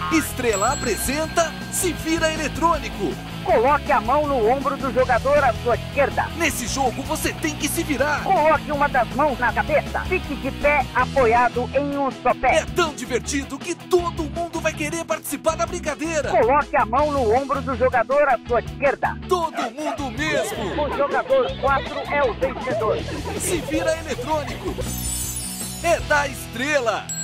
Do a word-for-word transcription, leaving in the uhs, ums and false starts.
Estrela apresenta Se Vira Eletrônico. Coloque a mão no ombro do jogador à sua esquerda. Nesse jogo você tem que se virar. Coloque uma das mãos na cabeça. Fique de pé apoiado em um só pé. É tão divertido que todo mundo vai querer participar da brincadeira. Coloque a mão no ombro do jogador à sua esquerda. Todo mundo mesmo. O jogador quatro é o vencedor. Se Vira Eletrônico. É da Estrela.